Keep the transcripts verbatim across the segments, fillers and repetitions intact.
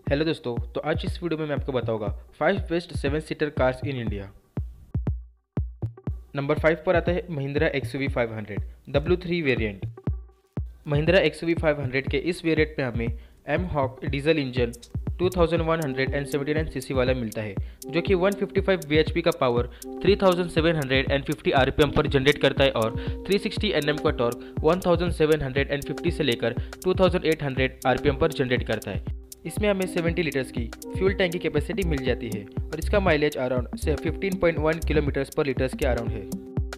Hello दोस्तों, तो आज इस वीडियो में मैं आपको बताऊंगा five best seven seater cars in India. Number five पर आता है Mahindra X U V five hundred W three variant. Mahindra X U V five hundred के इस वेरिएंट में हमें mHawk diesel engine two thousand one hundred seventy nine CC वाला मिलता है, जो कि वन फिफ्टी फाइव बीएचपी का power three thousand seven hundred fifty RPM पर जनरेट करता है और थ्री सिक्सटी एनएम का torque one thousand seven hundred fifty से लेकर two thousand eight hundred RPM पर जनरेट करता है। इसमें हमें सेवेंटी लीटर्स की फ्यूल टैंक की कैपेसिटी मिल जाती है और इसका माइलेज अराउंड से fifteen point one kilometres per litres के अराउंड है।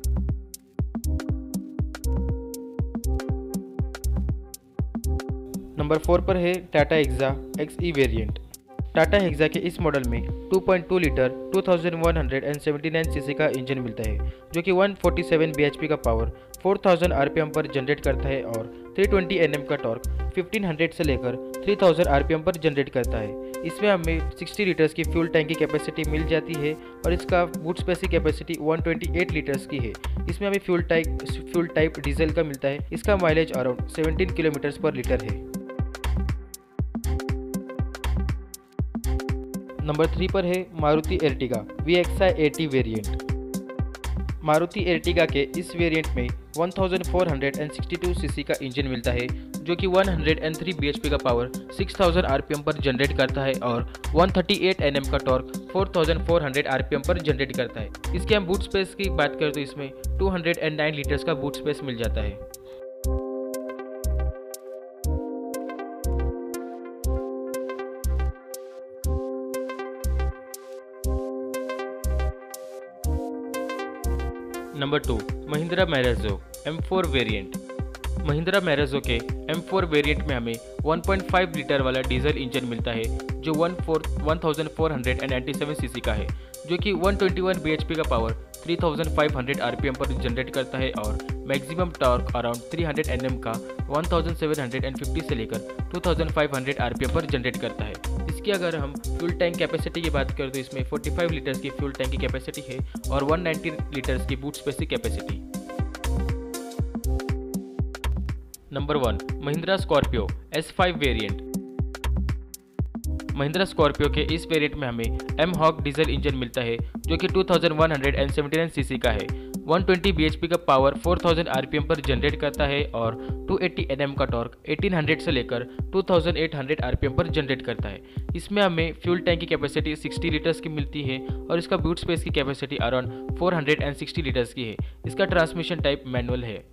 नंबर फोर पर है Tata Hexa X E variant. Tata Hexa के इस मॉडल में two point two litre two thousand one hundred seventy nine cc का इंजन मिलता है, जो कि वन फोर्टी सेवन बीएचपी का पावर फोर थाउजेंड आरपीएम पर जनरेट करता है और थ्री ट्वेंटी एनएम का टॉर्क फिफ्टीन हंड्रेड से लेकर थ्री थाउजेंड आरपीएम पर जनरेट करता है। इसमें हमें सिक्सटी लीटर्स की फ्यूल टैंक की कैपेसिटी मिल जाती है और इसका बूट स्पेस की capacity one twenty eight litres की है। इसमें हमें fuel type fuel type diesel का मिलता है। इसका mileage around seventeen kilometres per litre है। नंबर थ्री पर है Maruti Ertiga V X I AT variant. Maruti Ertiga के इस वेरिएंट में one thousand four hundred sixty two cc का इंजन मिलता है, जो कि वन हंड्रेड थ्री बीएचपी का पावर सिक्स थाउजेंड आरपीएम पर जनरेट करता है और वन थर्टी एट एनएम का torque four thousand four hundred RPM पर जनरेट करता है। इसके हम बूट स्पेस की बात करें तो इसमें टू हंड्रेड नाइन लीटर्स का बूट स्पेस मिल जाता है। Number two Mahindra Marazzo M four variant. Mahindra Marazzo के एम फोर वेरिएंट में हमें वन पॉइंट फाइव लीटर वाला डीजल इंजन मिलता है, जो one thousand four hundred ninety seven cc का है, जो कि वन ट्वेंटी वन बीएचपी का power three thousand five hundred RPM पर जनरेट करता है और maximum torque around three hundred NM का one thousand seven hundred fifty से लेकर two thousand five hundred RPM पर जनरेट करता है। इसकी अगर हम फ्यूल टैंक कैपेसिटी की बात करें तो इसमें फोर्टी फाइव लीटर्स की फ्यूल टैंक की कैपेसिटी है और वन नाइंटी लीटर्स की बूट स्पेस की capacity. Number one Mahindra Scorpio S five variant. Mahindra Scorpio के इस वेरिएंट में हमें एम हॉक डीजल इंजन मिलता है, जो कि two thousand one hundred seventy nine cc का है, वन ट्वेंटी बीएचपी का पावर फोर थाउजेंड आरपीएम पर जनरेट करता है और टू एटी एनएम का टॉर्क एटीन हंड्रेड से लेकर two thousand eight hundred RPM पर जनरेट करता है। इसमें हमें फ्यूल टैंक की कैपेसिटी सिक्सटी लीटर्स की मिलती है और इसका बूट स्पेस की capacity around four hundred sixty litres की है। इसका ट्रांसमिशन टाइप मैनुअल है।